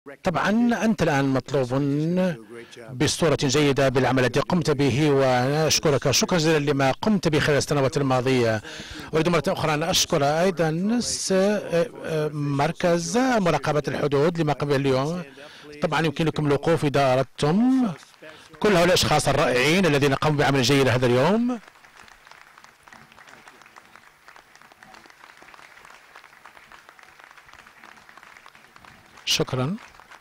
طبعا أنت الآن مطلوب بصورة جيدة بالعمل الذي قمت به، ونشكرك شكرا جزيلا لما قمت به خلال السنوات الماضية. أريد مرة أخرى أن أشكر أيضا مركز مراقبة الحدود لما قبل اليوم. طبعا يمكنكم الوقوف إذا أردتم. كل هؤلاء الأشخاص الرائعين الذين قاموا بعمل جيد هذا اليوم. شكرا.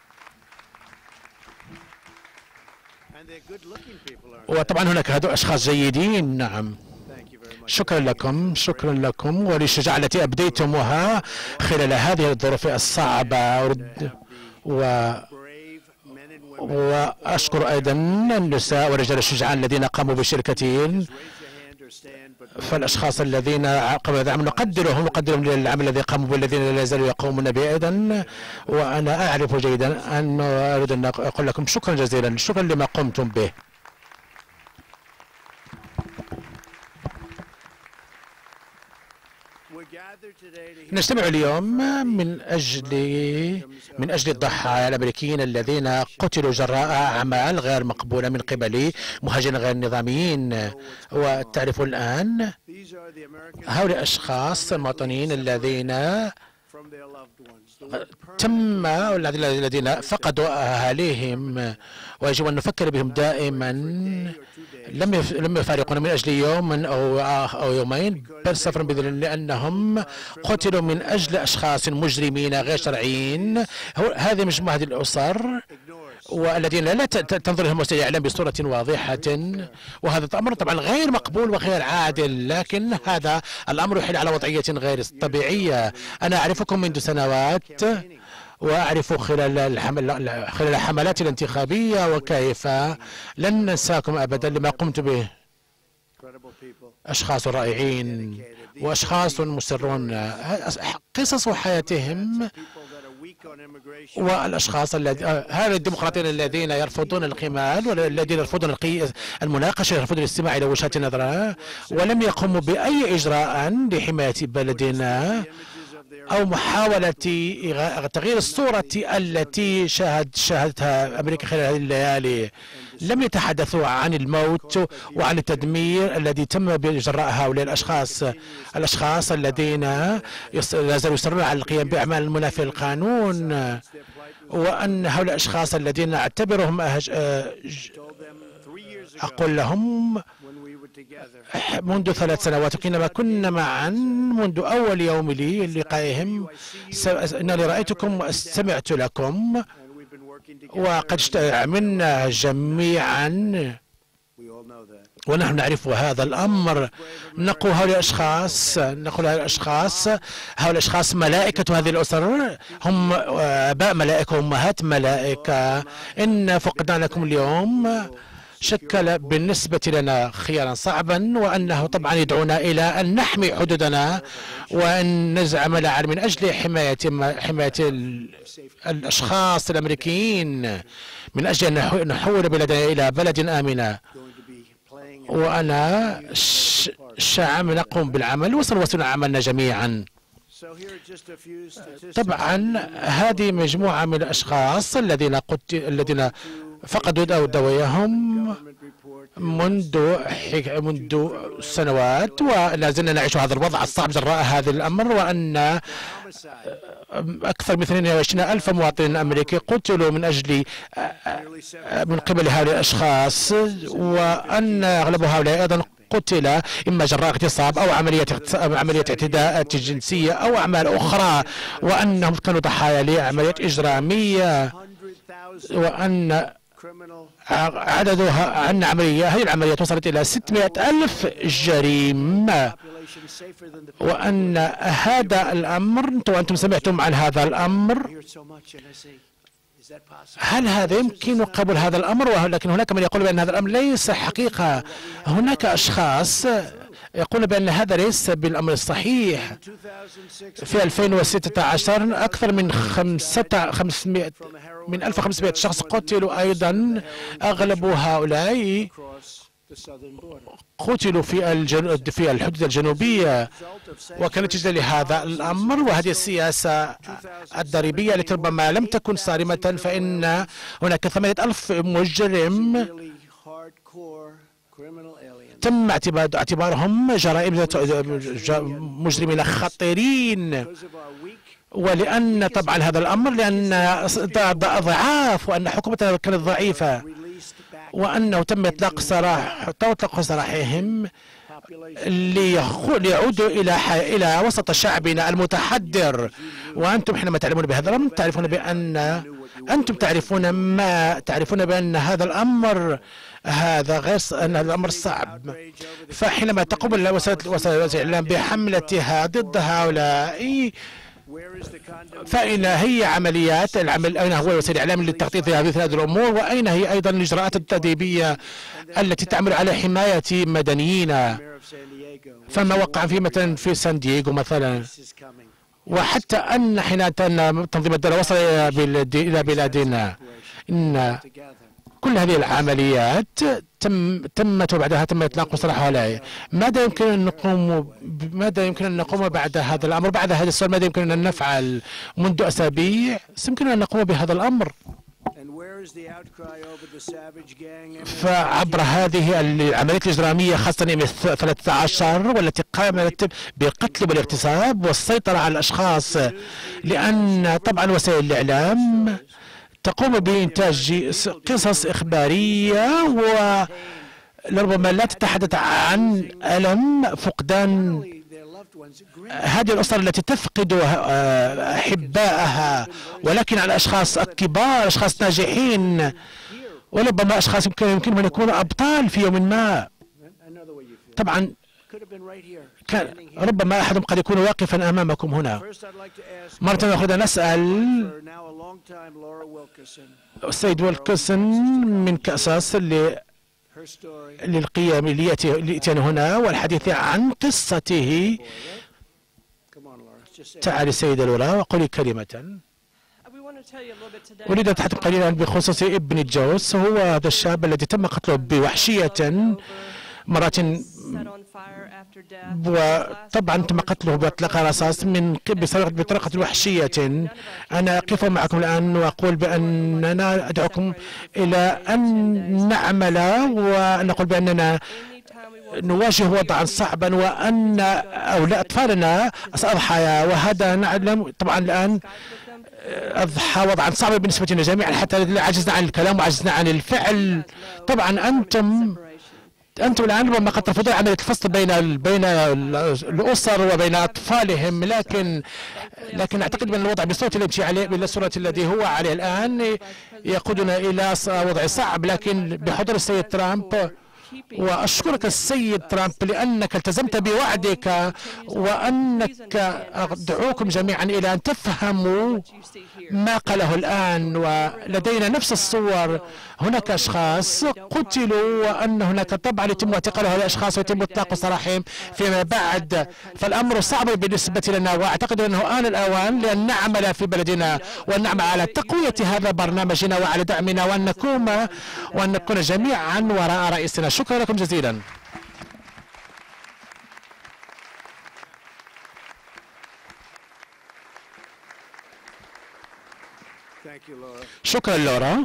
وطبعا هناك هذول أشخاص جيدين. نعم، شكرا لكم، شكرا لكم وللشجاعة التي أبديتموها خلال هذه الظروف الصعبة. وأشكر أيضا النساء والرجال الشجعان الذين قاموا بشركتهم. فالأشخاص الذين قاموا بالعمل نقدرهم للعمل الذي قاموا به، الذين لا زالوا يقومون به أيضا. وأنا أعرف جيدا أن أريد أن أقول لكم شكرا جزيلا، شكرا لما قمتم به. نجتمع اليوم من أجل الضحايا الأمريكيين الذين قتلوا جراء أعمال غير مقبولة من قبل مهاجرين غير نظاميين. وتعرفوا الآن هؤلاء الأشخاص المواطنين الذين الذين فقدوا أهاليهم، ويجب أن نفكر بهم دائما. لم يفارقونا من أجل يوم أو يومين، بل سفرا بذل، لأنهم قتلوا من أجل أشخاص مجرمين غير شرعيين. هذه مجموعة هذه الأسر والذين لا تنظر لهم وسائل الإعلام بصورة واضحة، وهذا الأمر طبعا غير مقبول وغير عادل. لكن هذا الأمر يحيل على وضعية غير طبيعية. أنا أعرفكم منذ سنوات، وأعرف خلال الحملات الانتخابية، وكيف لن ننساكم أبدا لما قمت به. أشخاص رائعين وأشخاص مسرون، قصص حياتهم. والأشخاص هؤلاء الديمقراطيين الذين يرفضون القمال، والذين يرفضون المناقشة، يرفضون الاستماع إلى وجهات نظرنا، ولم يقوموا بأي إجراء لحماية بلدنا أو محاولة تغيير الصورة التي شاهدتها أمريكا خلال هذه الليالي. لم يتحدثوا عن الموت وعن التدمير الذي تم بجراء هؤلاء الأشخاص الذين لا زالوا يصرون على القيام بأعمال المنافية للقانون. وأن هؤلاء الأشخاص الذين أعتبرهم أقول لهم منذ 3 سنوات حينما كنا معا، منذ أول يوم لي لقائهم، أنني رأيتكم واستمعت لكم، وقد عملنا جميعا ونحن نعرف هذا الأمر. نقول هؤلاء الأشخاص ملائكة هذه الأسر، هم آباء ملائكة وأمهات ملائكة. إن فقدانكم اليوم شكل بالنسبة لنا خيارا صعبا، وأنه طبعا يدعونا إلى أن نحمي حدودنا وأن نزعم من أجل حماية الأشخاص الأمريكيين، من أجل أن نحول بلدنا إلى بلد آمنة. وأنا شعب نقوم بالعمل وسنواصل عملنا جميعا. طبعا هذه مجموعة من الأشخاص الذين فقدوا دويهم منذ سنوات، ولا زلنا نعيش هذا الوضع الصعب جراء هذا الأمر. وأن أكثر من 22,000 مواطن أمريكي قتلوا من قبل هؤلاء الأشخاص، وأن أغلب هؤلاء أيضا قتل إما جراء اغتصاب أو عملية اعتداءات جنسية أو أعمال أخرى، وأنهم كانوا ضحايا لعمليات إجرامية، وأن عددها أن هذه العمليات وصلت إلى 600,000 جريمة. وأن هذا الأمر، وأنتم سمعتم عن هذا الأمر، هل هذا يمكن قبول هذا الأمر؟ لكن هناك من يقول بأن هذا الأمر ليس حقيقة. هناك أشخاص يقول بأن هذا ليس بالأمر الصحيح. في 2016 أكثر من 1500 شخص قتلوا أيضا. أغلب هؤلاء قتلوا في الحدود الجنوبية، وكانت نتيجة لهذا الأمر وهذه السياسة الضريبية التي ربما لم تكن صارمة، فإن هناك 8,000 مجرم تم اعتبارهم مجرمين خطيرين، ولأن طبعا هذا الأمر لأن ضعاف وأن حكومتنا كانت ضعيفة، وأنه تم إطلاق سراحهم ليعودوا إلى وسط شعبنا المتحضر. وأنتم حينما تعلمون بهذا الأمر تعرفون بأن أنتم تعرفون بأن هذا الأمر أن الأمر صعب. فحينما تقوم وسائل الإعلام بحملتها ضد هؤلاء، فأين هي عمليات العمل؟ أين هو وسائل الإعلام للتغطية في هذه الأمور؟ وأين هي أيضا الإجراءات التأديبية التي تعمل على حماية مدنيين؟ فما وقع مثلا في سان دييغو مثلا، وحتى أن حين تنظيم الدولة وصل إلى بلادنا، إن كل هذه العمليات تمت وبعدها تم إطلاق سراح هؤلاء. ماذا يمكن أن نقوم بعد هذا الأمر؟ بعد هذا السؤال ماذا يمكن أن نفعل؟ منذ أسابيع يمكننا أن نقوم بهذا الأمر. فعبر هذه العمليات الإجرامية خاصة M13 والتي قامت بالقتل والاغتصاب والسيطرة على الأشخاص، لأن طبعا وسائل الإعلام تقوم بإنتاج قصص إخبارية ولربما لا تتحدث عن ألم فقدان هذه الأسر التي تفقد أحبائها، ولكن على أشخاص كبار، أشخاص ناجحين، وربما أشخاص يمكنهم أن يكونوا أبطال في يوم ما. طبعا ربما أحدهم قد يكون واقفا أمامكم هنا. مرة أخرى نسأل السيد ويلكسون من كأساس للقيام ليأتي هنا والحديث عن قصته. تعالي السيدة لورا وقولي كلمة. أريد أن أتحدث قليلا بخصوص ابن جوس. هو هذا الشاب الذي تم قتله بوحشية مرات، وطبعا تم قتله بإطلاق رصاص بطريقة وحشية. أنا أقف معكم الآن وأقول بأننا أدعوكم إلى أن نعمل ونقول بأننا نواجه وضعا صعبا، وأن أطفالنا أضحايا، وهذا نعلم طبعا الآن أضحى وضعا صعبا بالنسبة لنا جميعا، حتى عجزنا عن الكلام وعجزنا عن الفعل. طبعا أنتم الآن ربما قد ترفضون عملية الفصل بين الأسر وبين أطفالهم، لكن أعتقد بأن الوضع بالصورة التي عليه بالصورة الذي هو عليه الآن يقودنا إلى وضع صعب. لكن بحضور السيد ترامب، وأشكرك السيد ترامب لأنك التزمت بوعدك، وأنك أدعوكم جميعا إلى أن تفهموا ما قاله الآن. ولدينا نفس الصور، هناك أشخاص قتلوا، وأن هناك طبعا يتم اعتقال هؤلاء الأشخاص ويتم إطلاق سراحهم فيما بعد. فالأمر صعب بالنسبة لنا، وأعتقد أنه آن الأوان لأن نعمل في بلدنا وأن نعمل على تقوية هذا برنامجنا وعلى دعمنا، وأن نكون جميعا وراء رئيسنا. شكرا لكم جزيلا. شكرا لورا.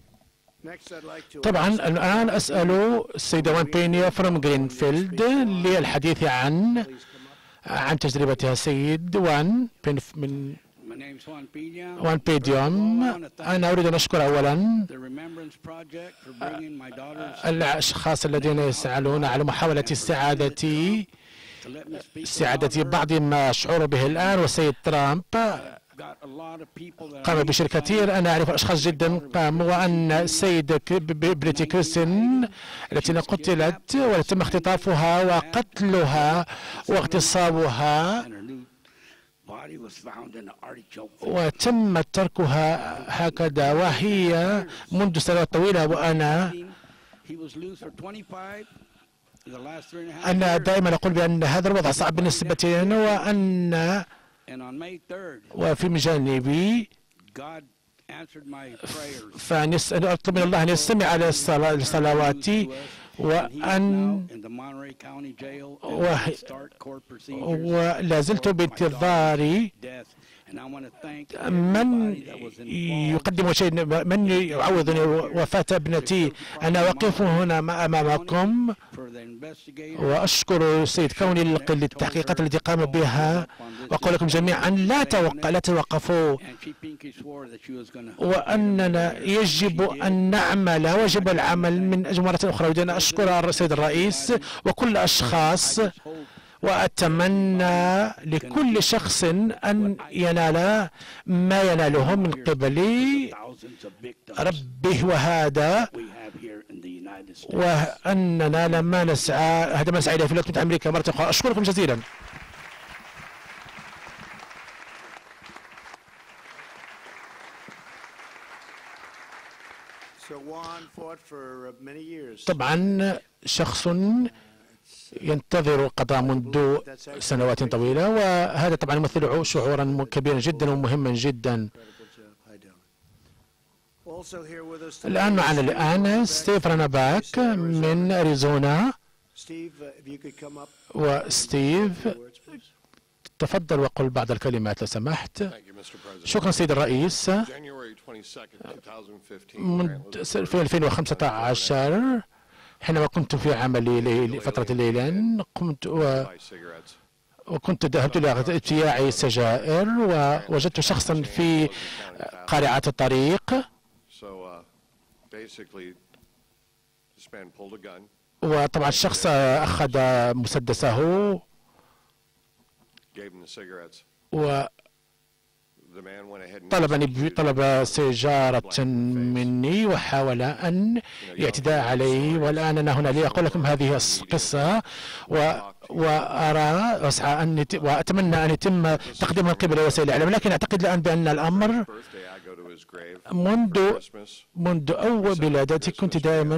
طبعا الآن أسأل السيدة وان بينيا فروم جرينفيلد للحديث عن تجربتها. سيد وان من وان بيديوم. أنا أريد أن أشكر أولا الأشخاص الذين يسعون على محاولة استعادة بعض ما أشعر به الآن. والسيد ترامب قام بشيء كثير. أنا أعرف أشخاص جدا قاموا، وأن السيدة بريتي كريستين التي قتلت وتم اختطافها وقتلها واغتصابها وتم تركها هكذا وهي منذ سنوات طويلة. وأنا دائما أقول بأن هذا الوضع صعب بالنسبة لنا، وفي جانبي فأطلب من الله أن يستمع على صلواتي، ولا زلت بانتظار من يقدم شيء، من يعوضني وفاة ابنتي. أنا واقف هنا أمامكم وأشكر السيد كوني للتحقيقات التي قام بها، وأقول لكم جميعا لا توقفوا، وأننا يجب أن نعمل، وجب العمل من أجل مرة أخرى. أريد أن أشكر السيد الرئيس وكل الأشخاص، وأتمنى لكل شخص أن ينال ما يناله من قبل ربه، وهذا وأننا لما نسعى، هذا ما نسعى إليه في الولايات المتحدة الأمريكية مرة أخرى. أشكركم جزيلا. طبعا شخص ينتظر قضاء منذ سنوات طويلة، وهذا طبعا يمثل شعورا كبيرا جدا ومهما جدا. الآن معنا ستيف راناباك من أريزونا. وستيف تفضل وقل بعض الكلمات لو سمحت. شكرا سيد الرئيس. في 2015 حينما كنت في عملي لفترة الليل وكنت ذهبت إلى ابتياع سجائر، ووجدت شخصا في قارعة الطريق، وطبعا الشخص أخذ مسدسه طلب سيجارة مني وحاول أن يعتدى علي. والآن أنا هنا لأقول لكم هذه القصة، وأسعى وأتمنى أن يتم تقديمها من قبل وسائل الإعلام، لكن أعتقد الآن بأن الأمر منذ أول ولادتي كنت دائما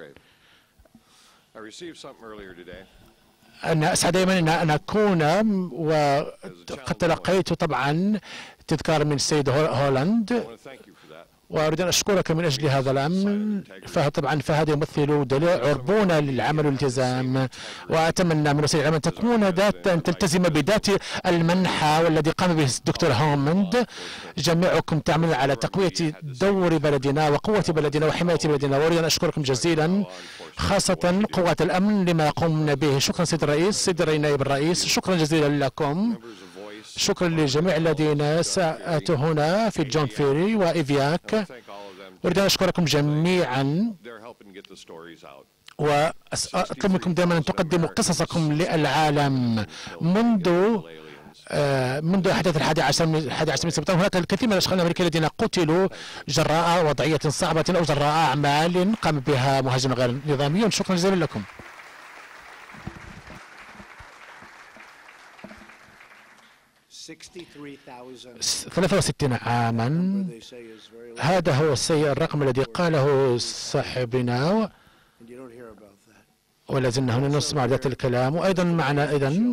أنا أسعى دائما أن أكون، وقد تلقيت طبعا تذكار من السيد هولاند، وأريد أن أشكرك من أجل هذا الأمر. فهذا يمثل دليل عربون للعمل والالتزام، وأتمنى من وسائل الإعلام أن تكون أن تلتزم بذات المنحى والذي قام به الدكتور هولاند. جميعكم تعملون على تقوية دور بلدنا وقوة بلدنا وحماية بلدنا، وأريد أن أشكركم جزيلا، خاصة قوات الأمن لما يقومون به. شكرا سيد الرئيس، سيد نائب الرئيس، شكرا جزيلا لكم. شكرا للجميع الذين سأتوا هنا في جون فيري وإيفياك. أريد أن أشكركم جميعا، وأطلب منكم دائما أن تقدموا قصصكم للعالم. منذ أحداث 11 من سبتمبر هناك الكثير من الأشخاص الأمريكيين الذين قتلوا جراء وضعية صعبة أو جراء أعمال قام بها مهاجمون غير نظاميون. شكرا جزيلا لكم. 63 عاما، هذا هو الرقم الذي قاله صاحبنا، ولا زلنا هنا نسمع ذات الكلام. وأيضا معنا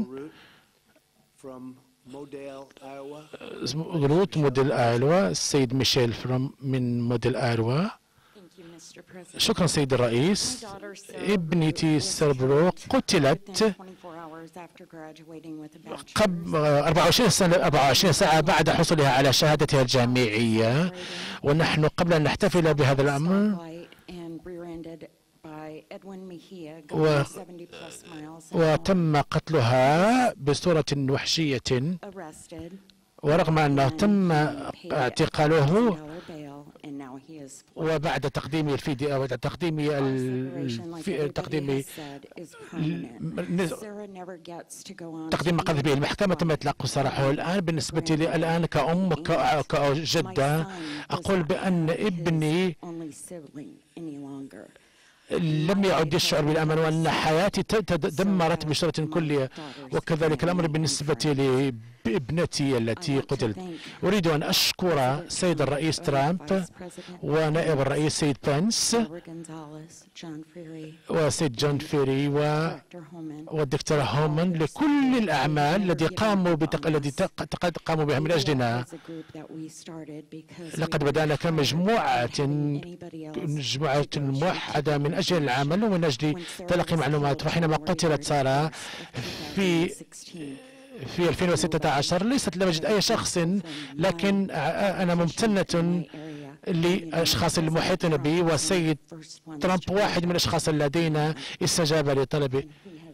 روت موديل آيلوا، السيد ميشيل من موديل آيلوا. شكرا سيد الرئيس. ابنتي سربرو قتلت قبل 24 ساعة بعد حصولها على شهادتها الجامعية، ونحن قبل أن نحتفل بهذا الأمر وتم قتلها بصورة وحشية، ورغم أنه تم اعتقاله وبعد تقديم الفيديو وبعد تقديم تقديم مقاذف به المحكمة تم إطلاق سراحه. الآن بالنسبة لي الآن كأم كجدة أقول بأن ابني لم يعد يشعر بالأمن، وأن حياتي تدمرت بصورة كلية. وكذلك الأمر بالنسبة لي بابنتي التي قتلت. أريد أن أشكر السيد الرئيس ترامب ونائب الرئيس سيد بنس وسيد جون فيري والدكتور هومان لكل الأعمال التي قاموا بها من أجلنا. لقد بدأنا كمجموعة موحدة من أجل العمل ومن أجل تلقي معلومات. وحينما قتلت سارة في 2016 ليست لم أجد أي شخص، لكن أنا ممتنة لأشخاص المحيطين بي، والسيد ترامب واحد من الأشخاص الذين استجاب لطلبي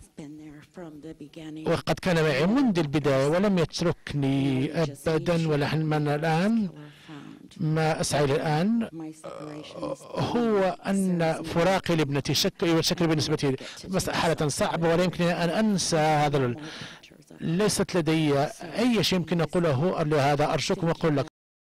وقد كان معي منذ البداية ولم يتركني أبدا. ولحد الآن ما أسعى الآن هو أن فراقي لابنتي يشكل بالنسبة لي مسألة صعبة، ولا يمكن أن أنسى هذا. ليست لدي أي شيء يمكن أقوله لهذا. أرجوكم أقول لك